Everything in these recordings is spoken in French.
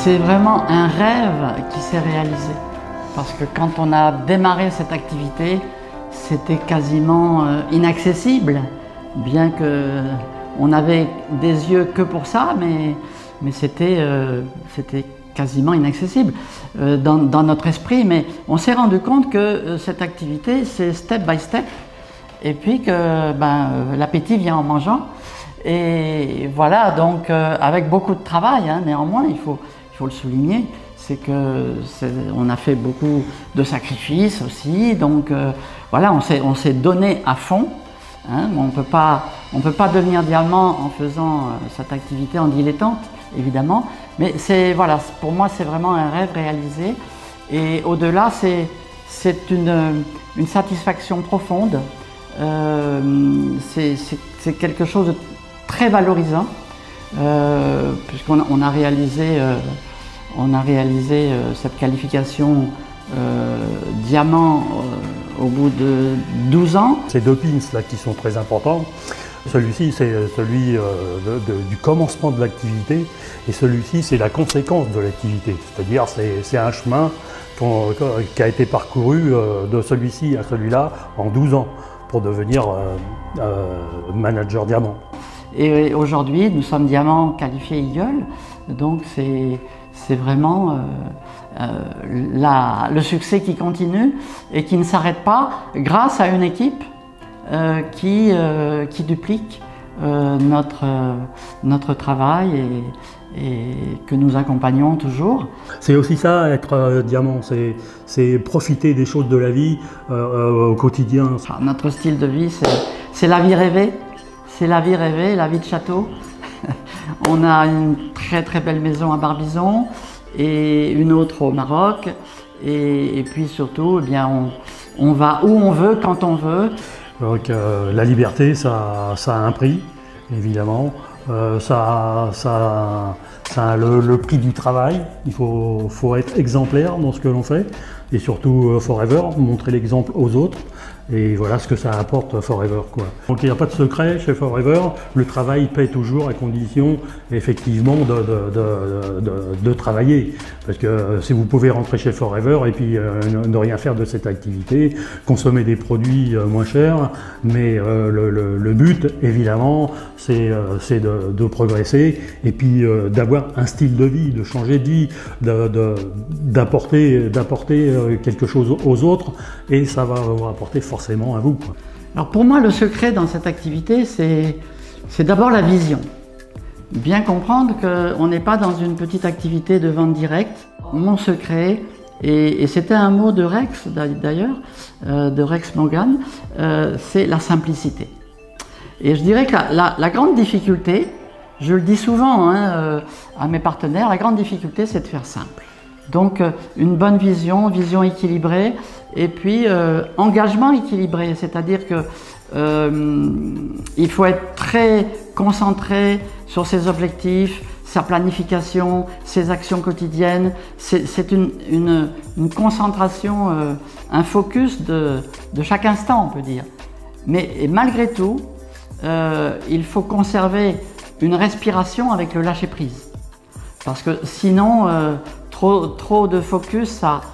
C'est vraiment un rêve qui s'est réalisé. Parce que quand on a démarré cette activité, c'était quasiment inaccessible. Bien qu'on avait des yeux que pour ça, mais c'était quasiment inaccessible dans notre esprit. Mais on s'est rendu compte que cette activité, c'est step by step. Et puis que l'appétit vient en mangeant. Et voilà, donc avec beaucoup de travail, hein, néanmoins, il faut le souligner, c'est qu'on a fait beaucoup de sacrifices aussi. Donc voilà, on s'est donné à fond. Hein, on peut pas devenir diamant en faisant cette activité en dilettante, évidemment. Mais voilà, pour moi, c'est vraiment un rêve réalisé. Et au-delà, c'est une satisfaction profonde. C'est quelque chose de très valorisant, puisqu'on a réalisé, cette qualification diamant au bout de 12 ans. Ces deux pins là qui sont très importants, celui-ci c'est celui du commencement de l'activité et celui-ci c'est la conséquence de l'activité, c'est-à-dire c'est un chemin qui a été parcouru de celui-ci à celui-là en 12 ans pour devenir manager diamant. Et aujourd'hui nous sommes diamants qualifiés Eagle, donc c'est vraiment le succès qui continue et qui ne s'arrête pas grâce à une équipe qui duplique notre travail et que nous accompagnons toujours. C'est aussi ça, être diamant, c'est profiter des choses de la vie au quotidien. Notre style de vie, c'est la vie rêvée, la vie de château. On a une très très belle maison à Barbizon et une autre au Maroc. Et puis surtout, eh bien, on va où on veut, quand on veut. Donc la liberté, ça a un prix, évidemment. Ça a le prix du travail. Il faut être exemplaire dans ce que l'on fait. Et surtout Forever, montrer l'exemple aux autres. Et voilà ce que ça apporte Forever, quoi. Donc il n'y a pas de secret chez Forever, le travail paie toujours à condition effectivement de travailler. Parce que si vous pouvez rentrer chez Forever et puis ne rien faire de cette activité, consommer des produits moins chers, mais le but évidemment c'est de progresser et puis d'avoir un style de vie, de changer de vie, d'apporter quelque chose aux autres et ça va vous apporter forcément à vous, quoi. Alors pour moi, le secret dans cette activité, c'est d'abord la vision. Bien comprendre qu'on n'est pas dans une petite activité de vente directe. Mon secret, et c'était un mot de Rex d'ailleurs, de Rex Morgan, c'est la simplicité. Et je dirais que la grande difficulté, je le dis souvent à mes partenaires, la grande difficulté c'est de faire simple. Donc une bonne vision équilibrée et puis engagement équilibré, c'est-à-dire que il faut être très concentré sur ses objectifs, sa planification, ses actions quotidiennes. C'est une concentration, un focus de chaque instant, on peut dire. Mais malgré tout, il faut conserver une respiration avec le lâcher-prise. Parce que sinon, trop de focus,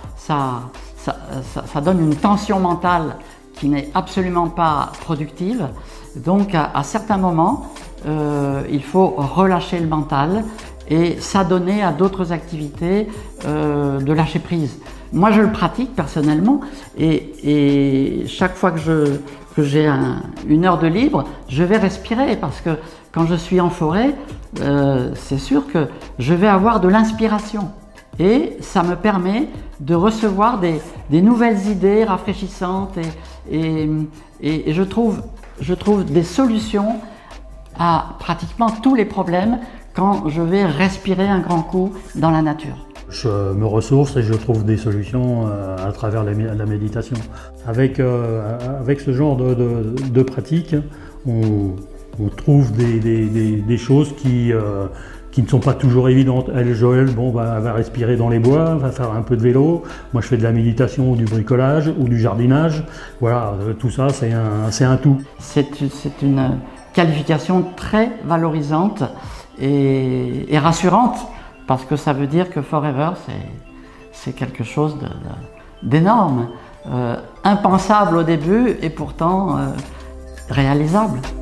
ça donne une tension mentale qui n'est absolument pas productive. Donc à certains moments, il faut relâcher le mental et s'adonner à d'autres activités de lâcher prise. Moi je le pratique personnellement et chaque fois que j'ai une heure de libre, je vais respirer parce que quand je suis en forêt, c'est sûr que je vais avoir de l'inspiration. Et ça me permet de recevoir des nouvelles idées rafraîchissantes et je trouve des solutions à pratiquement tous les problèmes quand je vais respirer un grand coup dans la nature. Je me ressource et je trouve des solutions à travers la méditation. Avec ce genre de pratique, on trouve des choses qui ne sont pas toujours évidentes. Elle, Joël, va respirer dans les bois, va faire un peu de vélo. Moi, je fais de la méditation ou du bricolage ou du jardinage. Voilà, tout ça, c'est un tout. C'est une qualification très valorisante et rassurante parce que ça veut dire que Forever, c'est quelque chose d'énorme, impensable au début et pourtant réalisable.